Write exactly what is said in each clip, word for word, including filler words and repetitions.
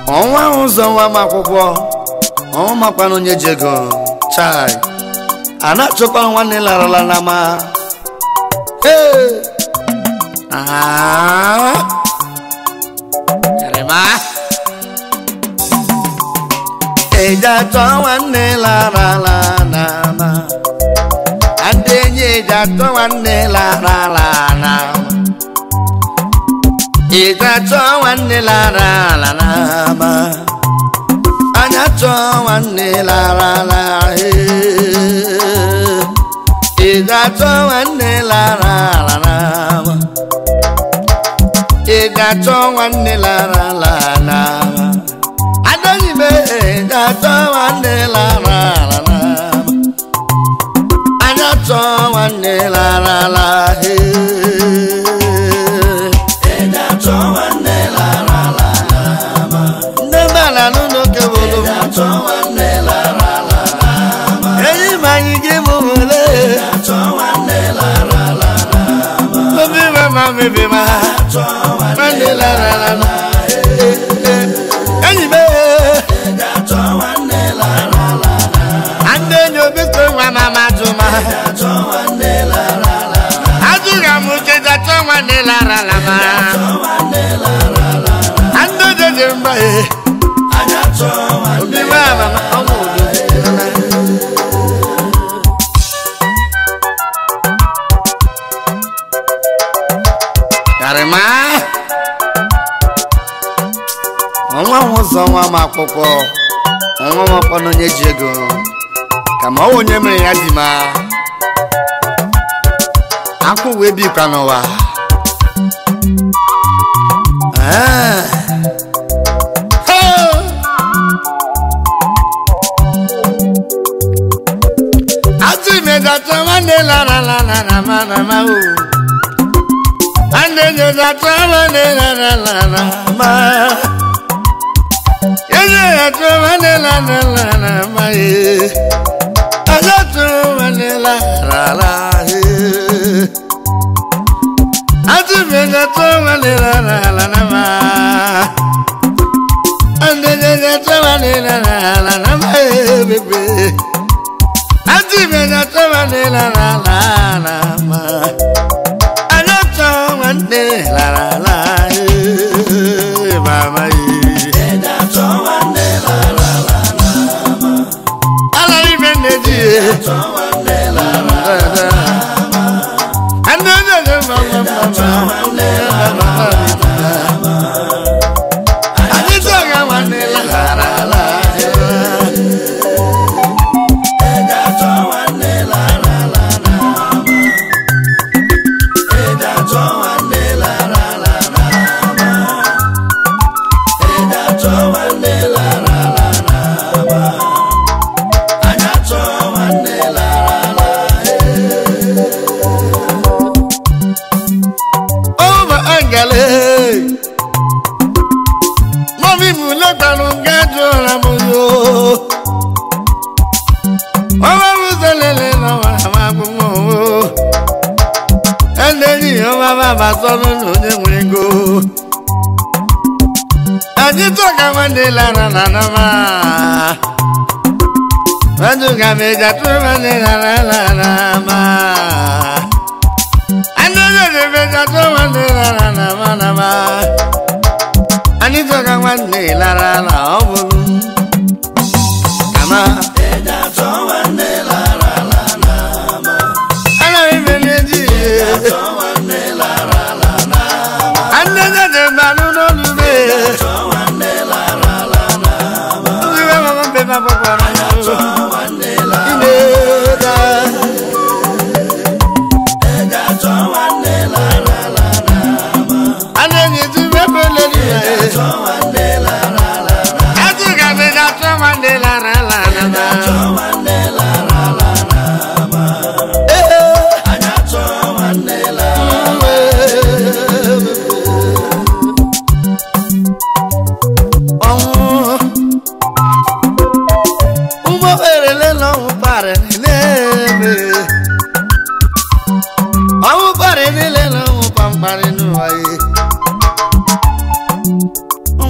Onwa ụzọ nwa makwụkwọ ọma kwano nye jego chai ana chokwa nwanne larala na ma hey ah Yarema eja to nwanne larala na ma adenye eja to nwanne larala na ma eja to nwanne larala na ma anya to nwanne larala eja to nwanne larala na ma eja to nwanne larala na ma adani me eja to nwanne larala na ma anya to nwanne larala eja to nwanne larala na ma ndebala nuno kebolo eja to nwanne larala na ma eyi manyi gemole eja to nwanne larala na ma biba ma biba nwanne larala na eyi be eja to nwanne larala na ande Obisco wa mama juma eja to nwanne larala ajuga mu eja to nwanne larala ma ando jeje mbae anya to nwanne mama omo Yarema onwa ụzọ nwa makwụkwọ onwa makwano nye jego kama onye mere ya di ma akụ wee bi kwa n'ụwa ah ati me da to nwanne la la la la na ma na ma o ande je da to nwanne la la la la ma ye ya to nwanne la la la la ma ye aja to nwanne la la la ye ati me da to nwanne la la la la ma ande je da to nwanne la la la la ma ye bebe ati me da to nwanne la la la la ma aja to nwanne la la la ye mama ye eja to nwanne la la la ma ala ibe neji eja to nwanne la la la ma ande je mama mama mama ati to nwanne la la la Mami mule tanu gajo la moyo Mama muzelele na mama gumo Endeni o mama basonu nunye mwingo Ajito kamande la na na na ma Wanju kameja tu mande la la la la ma Andoje kameja tu mande la la la ma na ma Anito kamande la la la obulu Kama eja to mande la la la la ma Ala imeneji eja to mande la la la la ma Andoje de manu no lube eja to mande la la la la ma Uwe mama beba papa eja to mande la la la eja to mande la la la la ma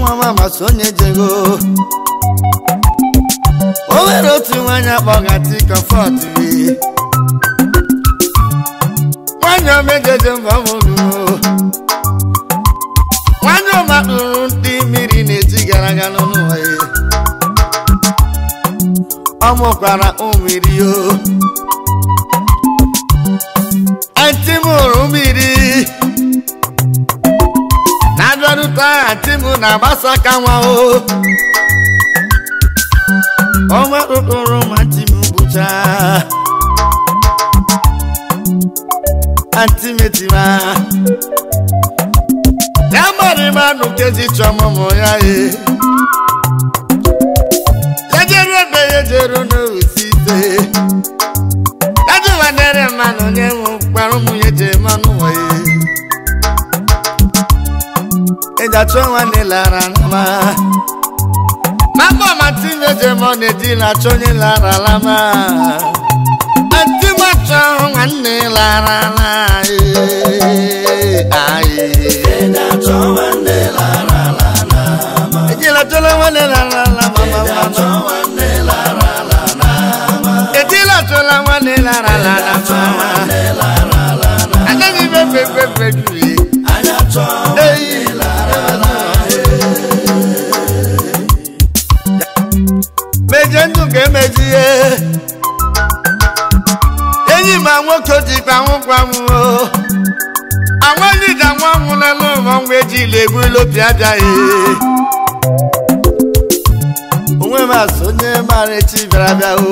mama masonye jego Owere otu nwanya kpọgati comfort we Nwanya mejeje mbamulu Nwanya makuru ndị mmiri na-eti gara aga n'ụwa ya Ọmụkwara umiri yo Antimuru mmiri Na-adọrụta antimu na-agbasa ka nwa o Ọma rụkọrọ ma antimu bụcha Antimetima Ya mara ma nukezi chọmụmụ ya e Ya jeru ebe ya jeru n'osite Ya jụwanere mmanụ nye mụ kpara ụmụ ya je mmanụ waye Eja chọ nwanne lara nama Mama matime je mọ na-eji na chọnye lara lama Antima chọ nwanne lara la aye Eja chọ nwanne lara la nama Eji la chọ nwanne lara la mama Eja chọ nwanne lara la nama Eji la chọ nwanne lara la nama Anya ni bebe bebe juye Anya chọ nwanne lara la Meje nduke mejiye Enyi ma nwoke ji pa nwụkwa nwụ Àwọn yìí wọn mú lẹ́nu wọn méjì lè mú ló bí ajá yìí Òun máa sọ ní máa retí bẹ̀rẹ̀ o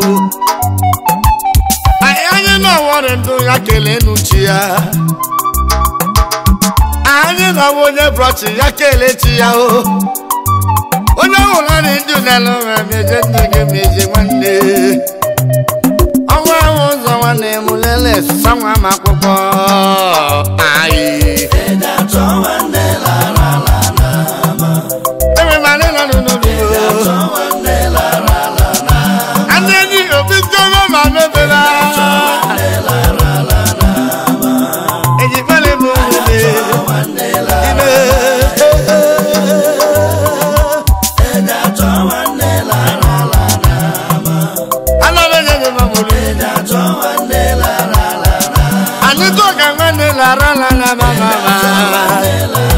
Àyáyé náà wọ́n rẹ̀ ń dún yákèlé nù chíyá Àyáyé náà wọ́n yẹ brọ́ọ̀chì yákèlé chíyá o Onye òun láti dùn lẹ́nu rẹ̀ méje nígbè méje wọ́n dé Ọwọ́ àwọn ọ̀zọ̀ wọn ni mú lẹ́lẹ̀ sáwọn àmàkùkọ Ayé Ẹ̀dá tó wà ní lára lánà má Ẹ̀mí máa ní lọ́nà lórí o Ẹ̀dá tó wà ní lára lánà má Adé ní òbí tó wọ́n máa lóbi lá Ẹ̀dá tó wà ní lára lánà má Èjì pẹ́lẹ́ mú mi lé Ẹ̀dá tó wà ní lára lánà Ẹ̀dá tó wà ní lára lánà má Alọ́bẹ̀ jẹ́ mi máa mú mi Ẹ̀dá tó wà ní lára lánà Anito kangane la la la la la la la